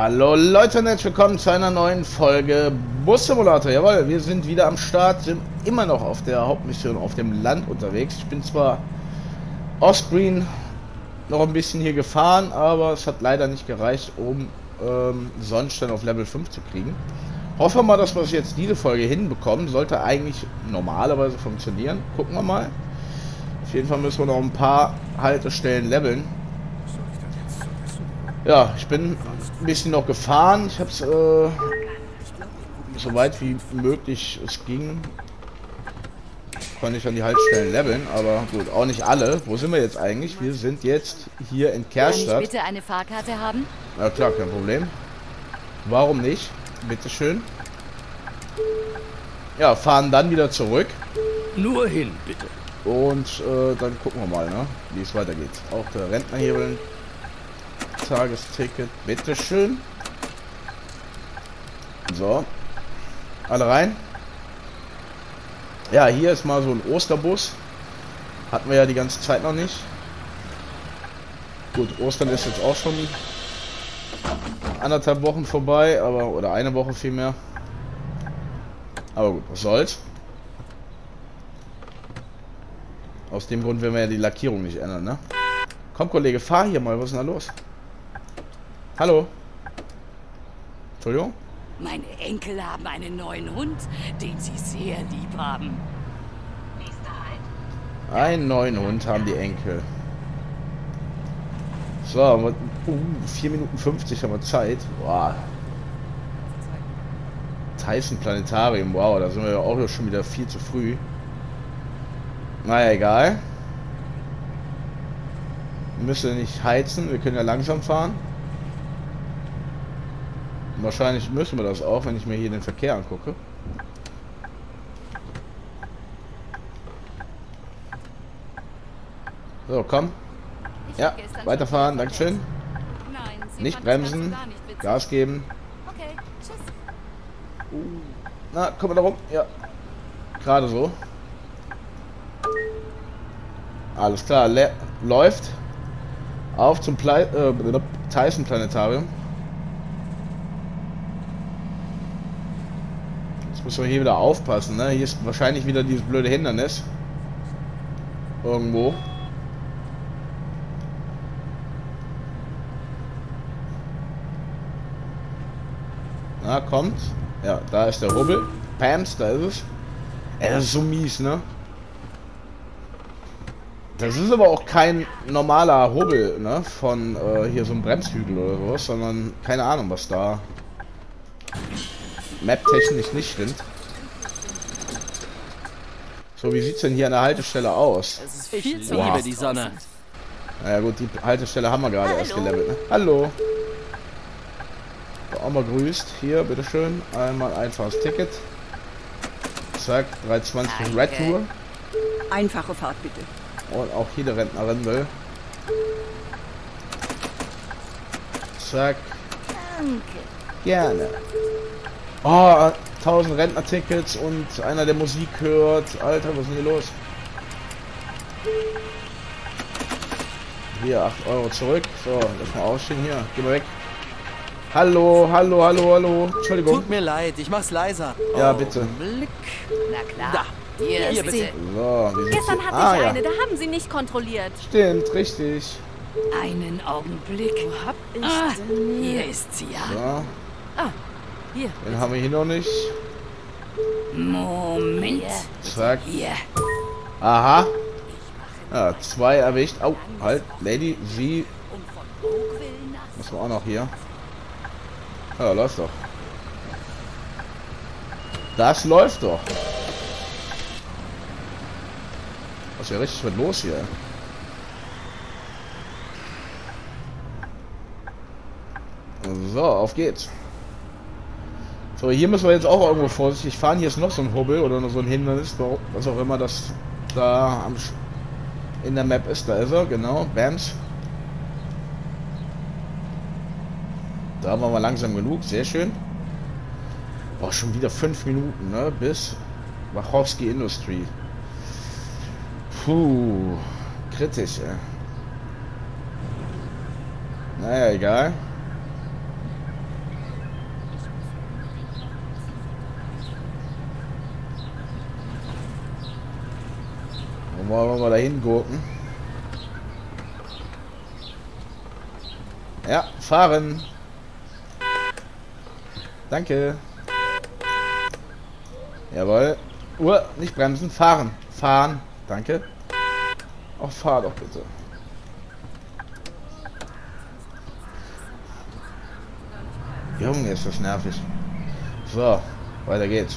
Hallo Leute und herzlich willkommen zu einer neuen Folge Bus Simulator. Jawohl, wir sind wieder am Start, sind immer noch auf der Hauptmission auf dem Land unterwegs. Ich bin zwar offscreen noch ein bisschen hier gefahren, aber es hat leider nicht gereicht, um Sonnenstein auf Level 5 zu kriegen. Hoffen wir mal, dass wir es jetzt diese Folge hinbekommen. Sollte eigentlich normalerweise funktionieren. Gucken wir mal. Auf jeden Fall müssen wir noch ein paar Haltestellen leveln. Ja, ich bin ein bisschen noch gefahren. Ich habe es so weit wie möglich es ging, konnte ich an die Haltestellen leveln, aber gut, auch nicht alle. Wo sind wir jetzt eigentlich? Wir sind jetzt hier in Kerstadt. Kann ich bitte eine Fahrkarte haben? Ja klar, kein Problem. Warum nicht? Bitteschön. Ja, fahren dann wieder zurück. Nur hin, bitte. Und dann gucken wir mal, ne, wie es weitergeht. Auch der Rentner hier will Tagesticket, bitteschön. So, alle rein. Ja, hier ist mal so ein Osterbus. Hatten wir ja die ganze Zeit noch nicht. Gut, Ostern ist jetzt auch schon 1,5 Wochen vorbei, aber oder eine Woche vielmehr. Aber gut, was soll's. Aus dem Grund werden wir ja die Lackierung nicht ändern, ne? Komm, Kollege, fahr hier mal. Was ist denn da los? Hallo? Entschuldigung? Meine Enkel haben einen neuen Hund, den sie sehr lieb haben. Einen neuen Hund haben die Enkel. So, 4 Minuten 50 haben wir Zeit. Boah. Tyson Planetarium, wow, da sind wir ja auch schon wieder viel zu früh. Naja, egal. Wir müssen nicht heizen, wir können ja langsam fahren. Wahrscheinlich müssen wir das auch, wenn ich mir hier den Verkehr angucke. So, komm. Ja, weiterfahren, dankeschön. Nicht bremsen, Gas geben. Okay, tschüss. Na, komm mal da rum. Ja, gerade so. Alles klar, läuft. Auf zum Tyson Planetarium. Jetzt müssen wir hier wieder aufpassen, ne? Hier ist wahrscheinlich wieder dieses blöde Hindernis. Irgendwo. Na, kommt. Ja, da ist der Hubbel. Pams, da ist es. Ey, das ist so mies, ne? Das ist aber auch kein normaler Hubbel, ne? Von hier so ein Bremshügel oder sowas, sondern keine Ahnung, was da map-technisch nicht stimmt. So, wie sieht's denn hier an der Haltestelle aus? Es ist viel zu liebe die Sonne. Naja gut, die Haltestelle haben wir gerade erst gelevelt, ne? Hallo! Auch mal grüßt. Hier, bitteschön. Einmal einfaches Ticket. Zack, 320 Red Tour. Einfache Fahrt bitte. Und auch hier der Rentnerin will. Zack. Danke. Gerne. Oh, 1000 Rentner-Tickets und einer, der Musik hört. Alter, was ist denn hier los? Hier, 8 Euro zurück. So, lass mal ausstehen hier. Geh mal weg. Hallo, hallo, hallo, hallo. Entschuldigung. Tut mir leid, ich mach's leiser. Ja, bitte. Blick. Na klar. Da. Hier Hier ist bitte. sie. So, wie sieht's Gestern hier- hatte ich ja. eine, da haben sie nicht kontrolliert. Stimmt, richtig. Einen Augenblick. Wo hab ich Ah, hier ist sie, ja. So, Hier. den haben wir hier noch nicht. Moment. Zack. Hier. Aha. Ja, 2 erwischt. Au, halt, Lady, sie. Und von Oakville nach... Muss man auch noch hier. Ja, läuft doch. Das läuft doch. Was ist ja richtig was los hier? So, auf geht's. So, hier müssen wir jetzt auch irgendwo vorsichtig fahren. Hier ist noch so ein Hubbel oder noch so ein Hindernis, was auch immer das da in der Map ist. Da ist er, genau. Bams. Da waren wir langsam genug, sehr schön. Boah, schon wieder 5 Minuten, ne? Bis Wachowski Industry. Puh, kritisch, ey. Naja, egal. Dann wollen wir mal dahin gucken. Ja, fahren. Danke. Jawohl. Nicht bremsen, fahren. Fahren. Danke. Ach, fahr doch bitte. Junge, ist das nervig. So, weiter geht's.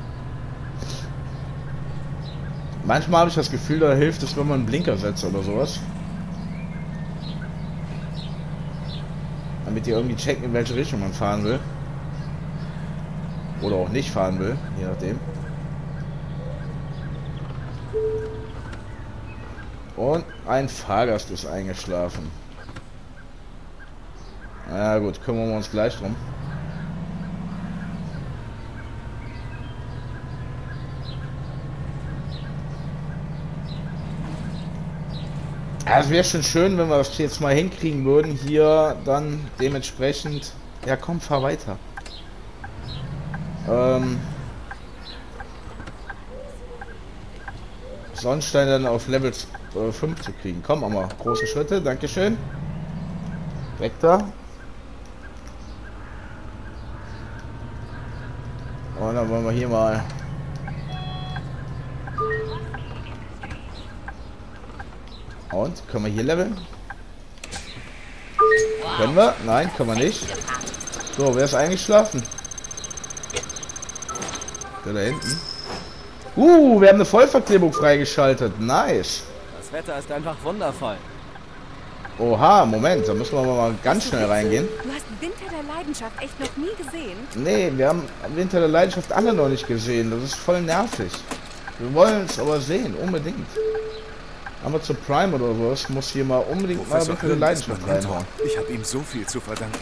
Manchmal habe ich das Gefühl, da hilft es, wenn man einen Blinker setzt oder sowas. Damit ihr irgendwie checken, in welche Richtung man fahren will. Oder auch nicht fahren will, je nachdem. Und ein Fahrgast ist eingeschlafen. Na gut, kümmern wir uns gleich drum. Ja, es wäre schon schön, wenn wir das jetzt mal hinkriegen würden, hier dann dementsprechend... Ja komm, fahr weiter. Sonnenstein dann auf Level 5 zu kriegen. Komm, aber große Schritte, dankeschön. Weg da. Und dann wollen wir hier mal... Und, können wir hier leveln? Können wir? Nein, können wir nicht. So, wer ist eingeschlafen? Der da hinten. Wir haben eine Vollverklebung freigeschaltet. Nice. Das Wetter ist einfach wundervoll. Oha, Moment, da müssen wir mal ganz schnell reingehen. Du hast Winter der Leidenschaft echt noch nie gesehen? Nee, wir haben Winter der Leidenschaft alle noch nicht gesehen. Das ist voll nervig. Wir wollen es aber sehen, unbedingt. Aber zu Prime oder sowas muss hier mal unbedingt mal Winter der Leidenschaft reinhauen. Ich habe ihm so viel zu verdanken.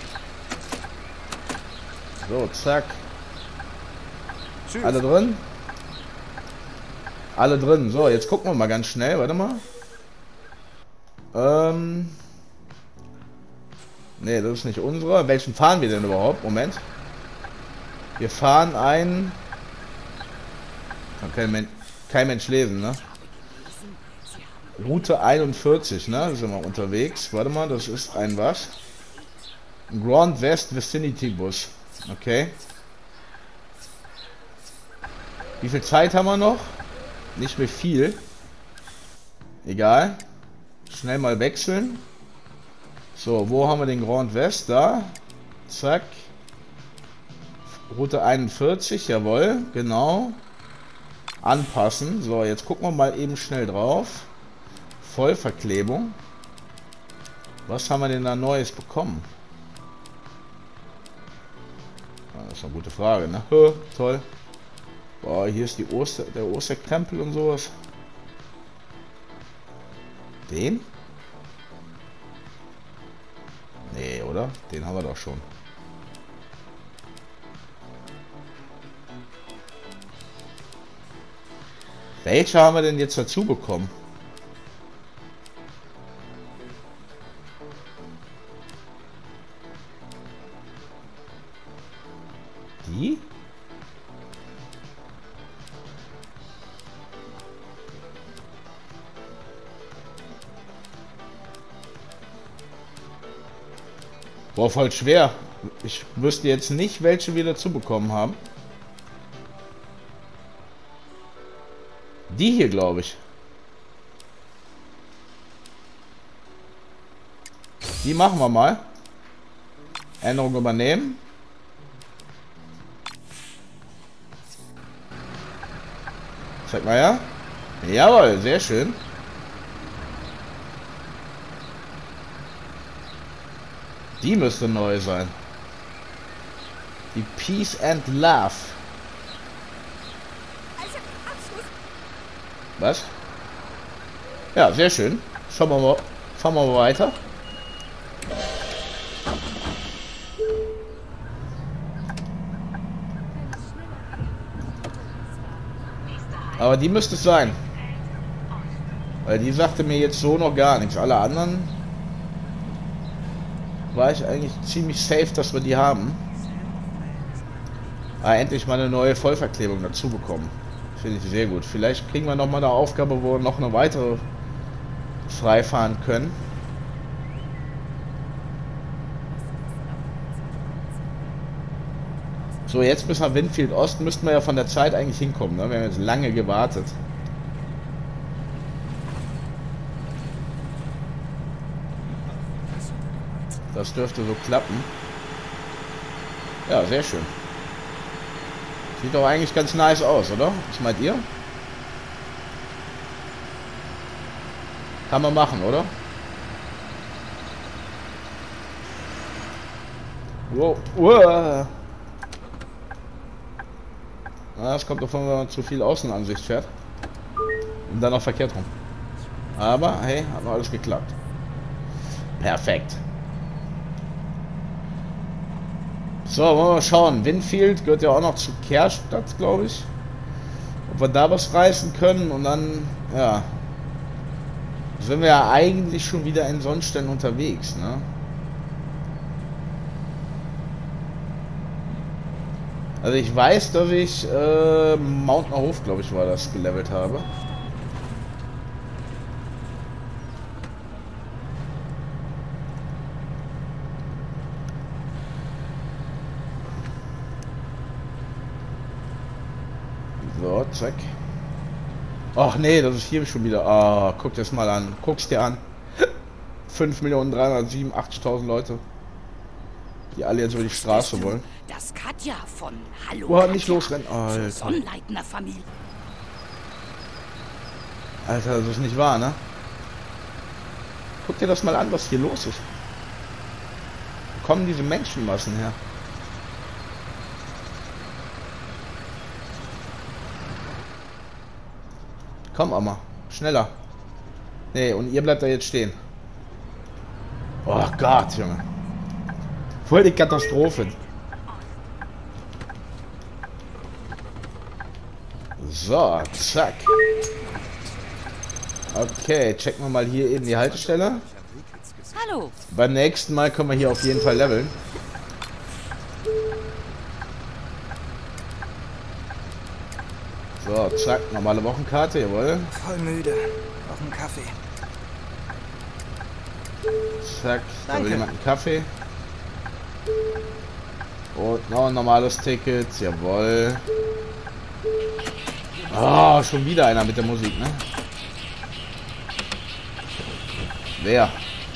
So, zack. Tschüss. Alle drin? Alle drin. So, jetzt gucken wir mal ganz schnell. Warte mal. Ne, das ist nicht unsere. Welchen fahren wir denn überhaupt? Moment. Wir fahren ein... Kann kein Mensch lesen, ne? Route 41, ne? Da sind wir unterwegs. Warte mal, das ist ein was? Ein Grand West Vicinity Bus. Okay. Wie viel Zeit haben wir noch? Nicht mehr viel. Egal. Schnell mal wechseln. So, wo haben wir den Grand West? Da. Zack. Route 41, jawohl, genau. Anpassen. So, jetzt gucken wir mal eben schnell drauf. Vollverklebung. Was haben wir denn da Neues bekommen? Das ist eine gute Frage, ne? Toll. Boah, hier ist der Osterkrempel und sowas. Den? Nee, oder? Den haben wir doch schon. Welche haben wir denn jetzt dazu bekommen? Die? Boah, voll schwer. Ich wüsste jetzt nicht, welche wir dazu bekommen haben. Die hier, glaube ich. Die machen wir mal. Änderung übernehmen. Zeig mal her. Jawohl, sehr schön. Die müsste neu sein. Die Peace and Love. Was? Ja, sehr schön. Schauen wir mal. Fahren wir mal weiter. Aber die müsste es sein. Weil die sagte mir jetzt so noch gar nichts. Alle anderen war ich eigentlich ziemlich safe, dass wir die haben. Endlich mal eine neue Vollverklebung dazu bekommen. Finde ich sehr gut. Vielleicht kriegen wir nochmal eine Aufgabe, wo wir noch eine weitere freifahren können. So, jetzt bis nach Winfield Ost müssten wir ja von der Zeit eigentlich hinkommen. Ne? Wir haben jetzt lange gewartet. Das dürfte so klappen. Ja, sehr schön. Sieht doch eigentlich ganz nice aus, oder? Was meint ihr? Kann man machen, oder? Wow. Wow. Na, das kommt davon, wenn man zu viel Außenansicht fährt. Und dann noch verkehrt rum. Aber, hey, hat noch alles geklappt. Perfekt. So, wollen wir mal schauen. Winfield gehört ja auch noch zu Kehrstadt, glaube ich. Ob wir da was reißen können und dann, ja, sind wir ja eigentlich schon wieder in Sonnenstein unterwegs, ne? Also ich weiß, dass ich Mountner Hof, glaube ich, war das, gelevelt habe. So, zack. Ach nee, das ist hier schon wieder. Ah, guck das mal an. Guck's dir an. 5.387.000 Leute. Die alle jetzt über die Straße wollen. Das Katja von Hallo. Boah, nicht losrennen. Alter. Sonnleitner Familie. Alter, das ist nicht wahr, ne? Guck dir das mal an, was hier los ist. Wo kommen diese Menschenmassen her? Komm, Amma. Schneller. Nee, und ihr bleibt da jetzt stehen. Oh Gott, Junge. Voll die Katastrophe. So, zack. Okay, checken wir mal hier eben die Haltestelle. Hallo. Beim nächsten Mal können wir hier auf jeden Fall leveln. So, zack, normale Wochenkarte, jawohl. Voll müde. Auf einen Kaffee. Zack, da will Danke. jemand einen Kaffee. Und noch ein normales Ticket, jawohl. Ah, schon wieder einer mit der Musik, ne? Wer?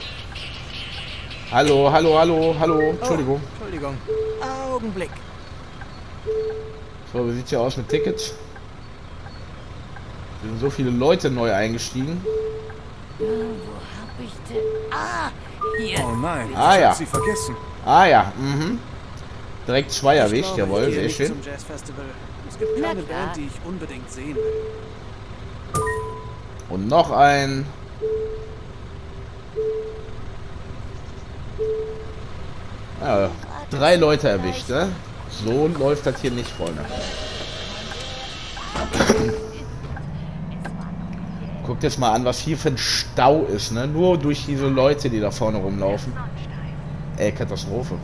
Hallo, hallo, hallo, hallo. Entschuldigung. Oh, Entschuldigung. Augenblick. So, wie sieht's hier aus mit Tickets? Sind so viele Leute neu eingestiegen. Wo hab ich denn? Ah, hier. Oh nein, Ah, ich ja. hab sie vergessen. Ah ja, direkt zwei erwischt, Ich glaube, jawohl, ich gehe sehr nicht schön. zum Jazzfestival. Es gibt Na keine klar. Band, die ich unbedingt sehen will. Und noch ein. Ja, 3 Leute erwischt, ne? So läuft das hier nicht, Freunde. Guckt jetzt mal an, was hier für ein Stau ist, ne? Nur durch diese Leute, die da vorne rumlaufen. Ey, Katastrophe.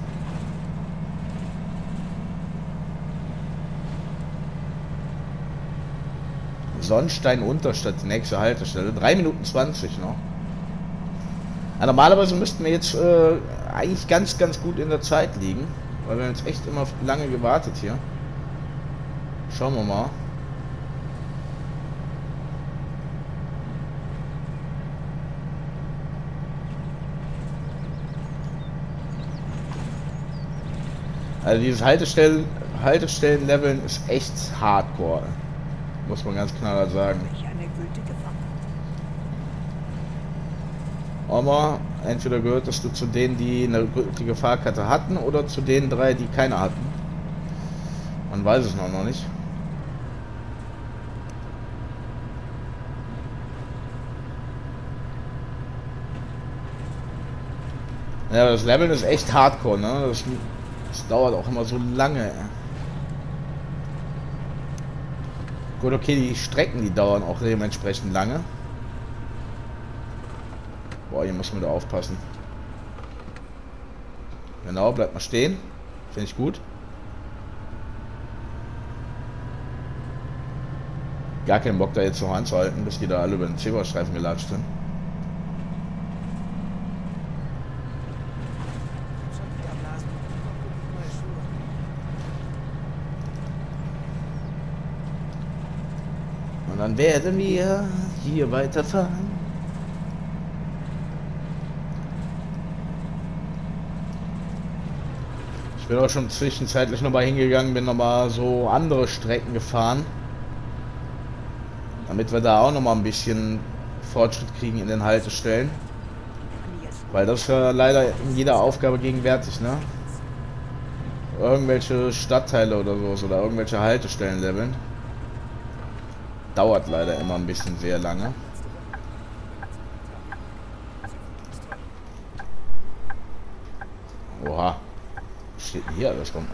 Sonnstein Unterstadt, die nächste Haltestelle. 3 Minuten 20 noch. Ja, normalerweise müssten wir jetzt eigentlich ganz gut in der Zeit liegen. Weil wir haben jetzt echt immer lange gewartet hier. Schauen wir mal. Also dieses Haltestellen-Leveln ist echt hardcore. Muss man ganz klar sagen. Eine gültige Fahrkarte. Aber entweder gehörtest du zu denen, die eine gültige Fahrkarte hatten, oder zu den 3, die keine hatten. Man weiß es noch nicht. Ja, das Leveln ist echt hardcore, ne? Das dauert auch immer so lange. Gut, okay, die Strecken, die dauern auch dementsprechend lange. Boah, hier muss man da aufpassen. Genau, bleibt mal stehen. Finde ich gut. gar keinen Bock da jetzt noch anzuhalten, bis die da alle über den Zebrastreifen gelatscht sind. Schon wieder Blasen. Neue Schuhe. Und dann werden wir hier weiterfahren. Ich bin auch schon zwischenzeitlich nochmal hingegangen, bin nochmal so andere Strecken gefahren. Damit wir da auch nochmal ein bisschen Fortschritt kriegen in den Haltestellen. Weil das ist ja leider in jeder Aufgabe gegenwärtig, ne? Irgendwelche Stadtteile oder so oder irgendwelche Haltestellen leveln. Dauert leider immer ein bisschen sehr lange. Oha. Was steht denn hier alles rum?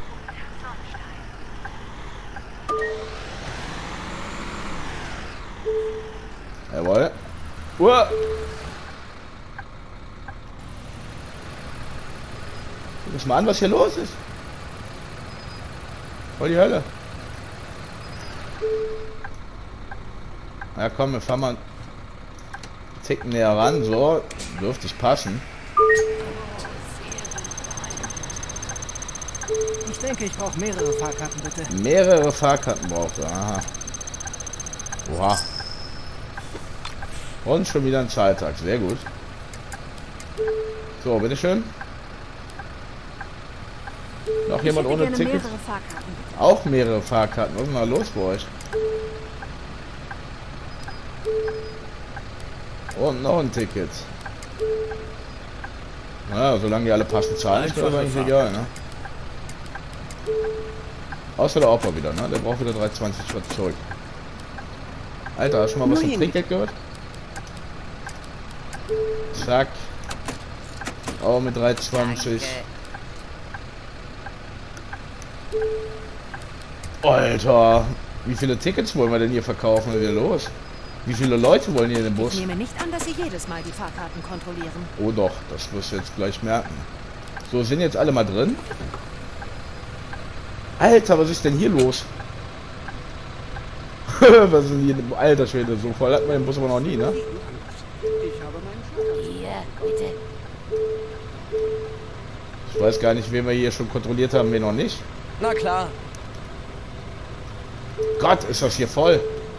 Jawohl. Uah. Guck uns mal an, was hier los ist. Voll die Hölle. Na komm, wir fahren mal einen Ticken näher ran. So, dürfte es passen. Ich denke, ich brauche mehrere Fahrkarten, bitte. Mehrere Fahrkarten braucht er. Aha. Oha. Und schon wieder ein Zahltag. Sehr gut. So, bitteschön. Noch jemand ohne Ticket? Mehrere Fahrkarten. Auch mehrere Fahrkarten. Was ist denn da los bei euch? Und noch ein Ticket. Naja, solange die alle passend zahlen, ist das eigentlich egal, ne? Außer der Opa wieder, ne? Der braucht wieder 3,20 Schritt zurück. Alter, hast du schon mal was vom Trinkgeld gehört? Zack. Auch mit 3,20. Alter, wie viele Tickets wollen wir denn hier verkaufen? Was ist hier los? Wie viele Leute wollen hier in den Bus? Ich nehme nicht an, dass Sie jedes Mal die Fahrkarten kontrollieren. Oh doch, das wirst du jetzt gleich merken. So, sind jetzt alle mal drin? Alter, was ist denn hier los? Was ist denn hier? Alter Schwede, so voll hat man den Bus aber noch nie, ne? Ich habe meinen Schlüssel. Hier, bitte. Ich weiß gar nicht, wen wir hier schon kontrolliert haben, wen noch nicht. Na klar. Gott, ist das hier voll.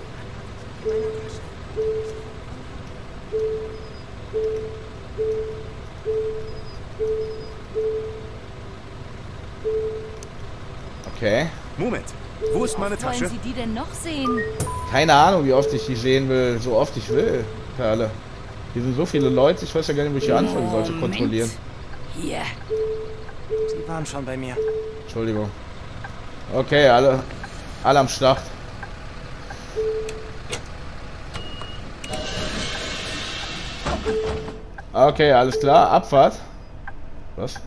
Okay. Moment, wo ist meine Wollen Tasche? Sie die denn noch sehen? Keine Ahnung, wie oft ich die sehen will. So oft ich will, Perle. Hier sind so viele Leute, ich weiß ja gar nicht, wo ich hier anfangen soll zu kontrollieren. Hier. Sie waren schon bei mir. Entschuldigung. Okay, alle am Start. Okay, alles klar. Abfahrt. Was?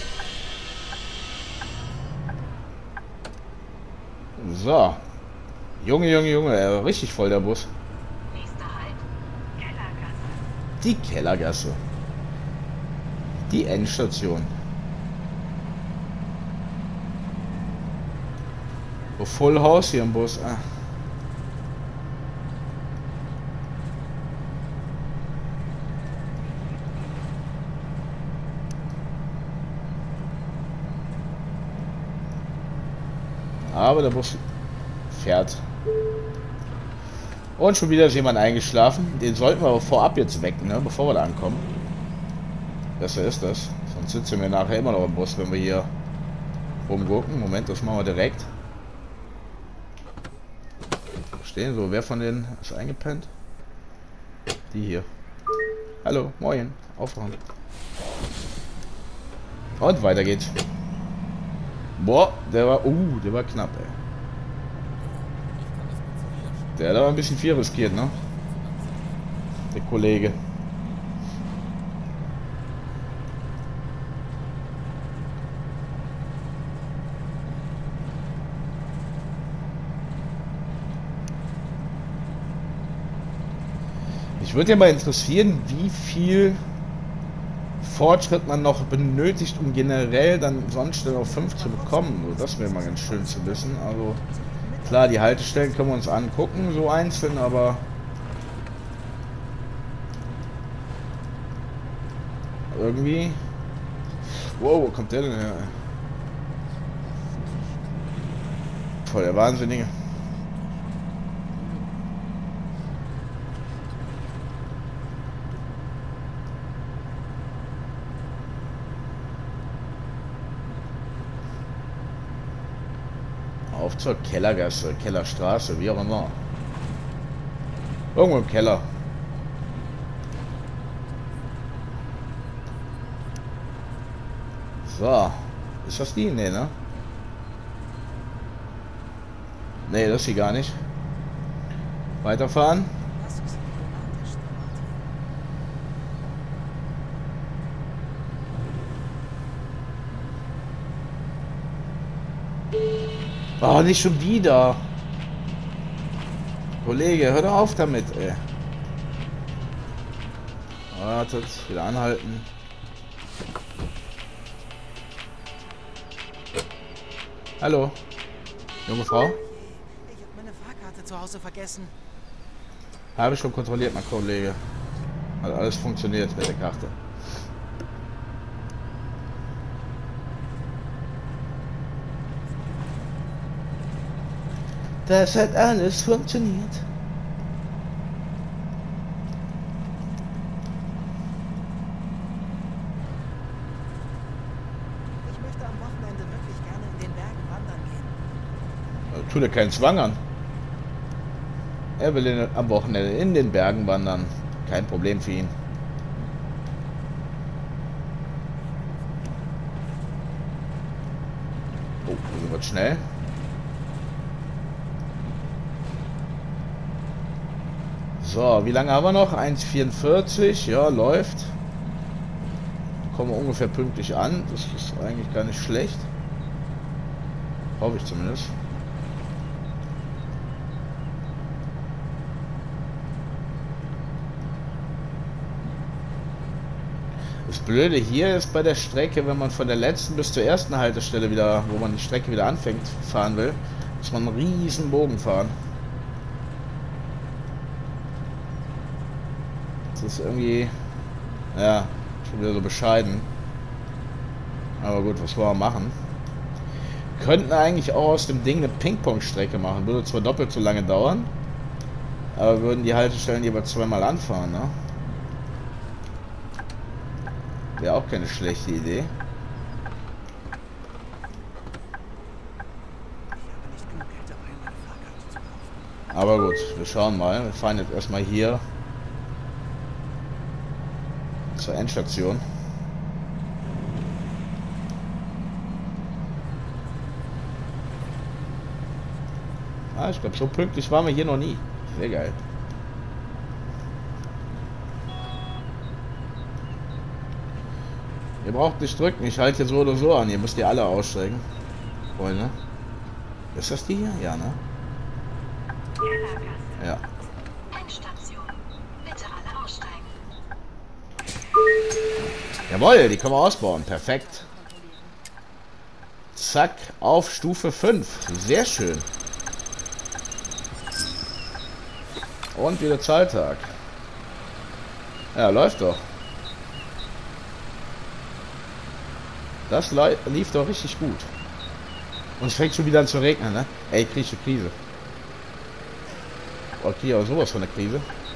So. Junge, richtig voll der Bus. Nächster Halt, Kellergasse. Die Kellergasse. Die Endstation. Oh, Full House hier im Bus. Ah. Aber der Bus fährt. Und schon wieder ist jemand eingeschlafen. Den sollten wir aber vorab jetzt wecken, ne? Bevor wir da ankommen. Besser ist das. Sonst sitzen wir nachher immer noch im Bus, wenn wir hier rumgucken. Moment, das machen wir direkt. Stehen so, wer von denen ist eingepennt? Die hier. Hallo, moin. Aufwachen. Und weiter geht's. Boah, der war knapp, ey. Der hat aber ein bisschen viel riskiert, ne? Der Kollege. Ich würde ja mal interessieren, wie viel Fortschritt man noch benötigt, um generell dann sonst auf 5 zu bekommen. So, das wäre mal ganz schön zu wissen. Also Klar, die Haltestellen können wir uns angucken, so einzeln, aber irgendwie... Wow, wo kommt der denn her? Voll der Wahnsinnige. Auf zur Kellergasse, Kellerstraße, wie auch immer. Irgendwo im Keller. So. Ist das die? Nee, ne? Nee, das ist sie gar nicht. Weiterfahren. Oh, nicht schon wieder. Kollege, hör doch auf damit, ey. Wartet, wieder anhalten. Hallo. Junge Frau? Ich habe meine Fahrkarte zu Hause vergessen. Habe ich schon kontrolliert, mein Kollege. Hat alles funktioniert mit der Karte. Das hat alles funktioniert. Ich möchte am Wochenende wirklich gerne in den Bergen wandern gehen. Tu dir keinen Zwang an. Er will am Wochenende in den Bergen wandern. Kein Problem für ihn. Oh, das wird schnell. So, wie lange haben wir noch? 1,44. Ja, läuft. Kommen wir ungefähr pünktlich an. Das ist eigentlich gar nicht schlecht. Hoffe ich zumindest. Das Blöde hier ist bei der Strecke, wenn man von der letzten bis zur ersten Haltestelle wieder, wo man die Strecke wieder anfängt, fahren will, muss man einen riesen Bogen fahren. Das ist irgendwie, ja, schon wieder so bescheiden. Aber gut, was wollen wir machen? Könnten eigentlich auch aus dem Ding eine Ping-Pong-Strecke machen. Würde zwar doppelt so lange dauern, aber würden die Haltestellen jeweils zweimal anfahren, ne? Wäre auch keine schlechte Idee. Aber gut, wir schauen mal. Wir fahren jetzt erstmal hier zur Endstation. Ah, ich glaube, so pünktlich waren wir hier noch nie. Sehr geil. Ihr braucht nicht drücken, ich halte hier so oder so an. Ihr müsst ihr alle aussteigen. Freunde. Ist das die hier? Ja, ne? Ja. Endstation. Bitte alle aussteigen. Jawohl, die können wir ausbauen. Perfekt. Zack, auf Stufe 5. Sehr schön. Und wieder Zahltag. Ja, läuft doch. Das lief doch richtig gut. Und es fängt schon wieder an zu regnen, ne? Ey, krieg ich eine Krise. Okay, aber sowas von der Krise.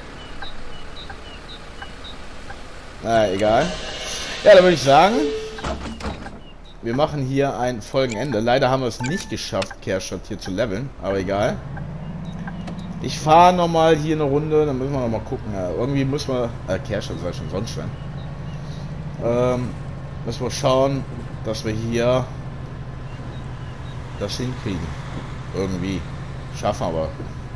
Na, egal. Ja, dann würde ich sagen, wir machen hier ein Folgenende. Leider haben wir es nicht geschafft, Kehrstadt hier zu leveln, aber egal. Ich fahre nochmal hier eine Runde, dann müssen wir nochmal gucken. Ja, irgendwie müssen wir... Kehrstadt sei schon Sonnenschein. Müssen wir schauen, dass wir hier das hinkriegen. Irgendwie. Schaffen aber.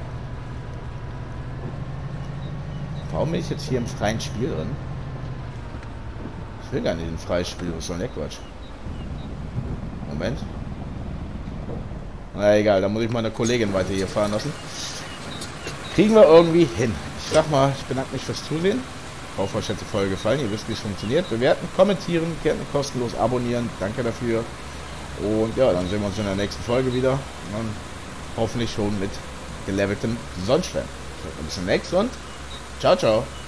Warum bin ich jetzt hier im freien Spiel drin? Ich will gar nicht in freies Spiel, was soll denn der Quatsch? Moment. Na egal, da muss ich meine Kollegin weiter hier fahren lassen. Kriegen wir irgendwie hin. Ich sag mal, ich bedanke mich fürs Zusehen. Ich hoffe, euch hat die Folge gefallen. Ihr wisst, wie es funktioniert. Bewerten, kommentieren, gerne kostenlos abonnieren. Danke dafür. Und ja, dann sehen wir uns in der nächsten Folge wieder. Und dann Hoffentlich schon mit geleveltem Sonnenschwert. Bis zum nächsten und ciao, ciao.